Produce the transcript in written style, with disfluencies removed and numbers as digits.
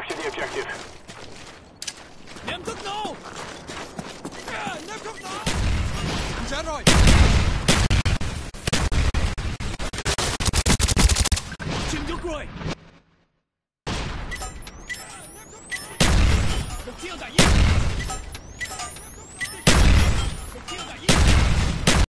Capture the objective. Niệm thức nổ! Niệm thức nổ! Chết rồi!